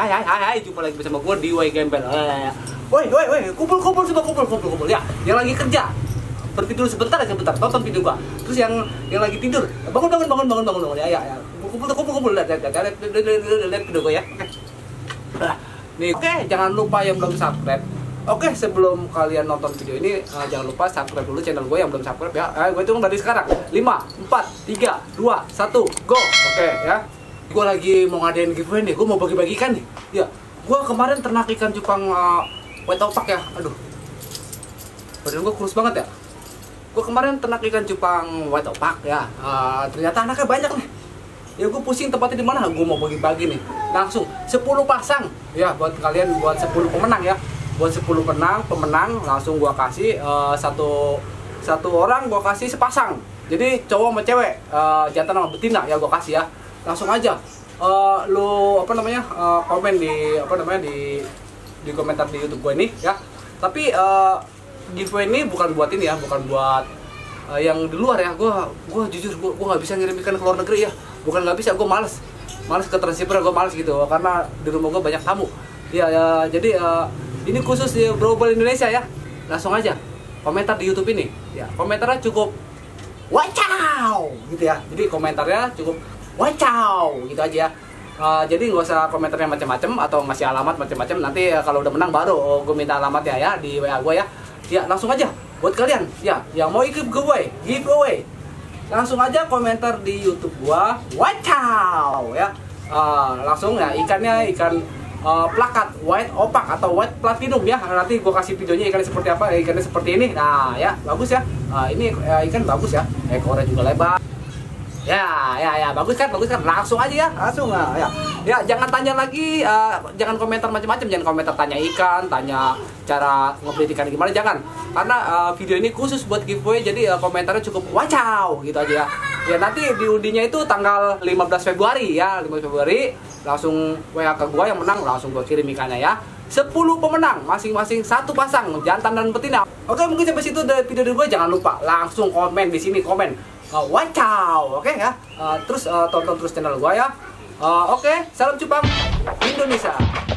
Hai, jumpa lagi bersama gue di Way Gembel. Woi, kumpul semua, kumpul ya. Yang lagi kerja, berhenti dulu sebentar, tonton video gua. Terus yang lagi tidur, bangun ya. Kumpul, lihat video gua ya. Nih, oke, jangan lupa yang belum subscribe. Oke, sebelum kalian nonton video ini, jangan lupa subscribe dulu channel gue yang belum subscribe ya. Gue hitung dari sekarang. 5, 4, 3, 2, 1, go. Oke ya. Gue lagi mau ngadain giveaway nih. Gue mau bagi-bagikan nih. Ya, gue kemarin ternak ikan cupang white opak ya. Aduh, badan gue kurus banget ya. Gue kemarin ternak ikan cupang white opak ya. Ternyata anaknya banyak nih. Ya gue pusing tempatnya di mana. Gue mau bagi-bagi nih. Langsung 10 pasang ya buat kalian, buat 10 pemenang ya. Buat 10 pemenang langsung gua kasih satu orang gua kasih sepasang. Jadi cowok sama cewek, jantan sama betina ya gua kasih ya. Langsung aja lu komen di komentar di YouTube gua ini ya. Tapi giveaway ini bukan buat ini ya, bukan buat yang di luar ya. Gua jujur gua nggak bisa ngirim ikan ke luar negeri ya. Bukan nggak bisa, gua males ke transshipper, gua males gitu karena di rumah gua banyak tamu. Ya, jadi ini khusus di Global Indonesia ya. Langsung aja komentar di YouTube ini. Ya, komentarnya cukup wow gitu ya. Jadi komentarnya cukup wow gitu aja ya. Jadi nggak usah komentarnya macam-macam atau ngasih alamat macam-macam. Nanti kalau udah menang baru gue minta alamatnya ya di WA gue ya. Ya, langsung aja buat kalian ya yang mau ikut giveaway. Langsung aja komentar di YouTube gua wow ya. Langsung ya ikannya ikan plakat white opak atau white platinum ya. Nanti gue kasih videonya ikannya seperti apa. Ikannya seperti ini. Nah ya, bagus ya. Ini ikan bagus ya. Ekornya juga lebar. Ya, bagus kan. Langsung aja ya. Langsung ya. Ya, jangan tanya lagi, jangan komentar macam-macam, jangan komentar tanya ikan, tanya cara ngebeli ikan gimana, jangan. Karena video ini khusus buat giveaway, jadi komentarnya cukup wow gitu aja ya. Ya, nanti diundinya itu tanggal 15 Februari ya, 15 Februari. Langsung WA ke gua yang menang, langsung gua kirim ikannya ya. 10 pemenang, masing-masing satu pasang, jantan dan betina. Oke, mungkin sampai situ dari video dari gua. Jangan lupa langsung komen di sini, komen wow, oke ya. Terus tonton terus channel gua ya. Oke, salam cupang Indonesia.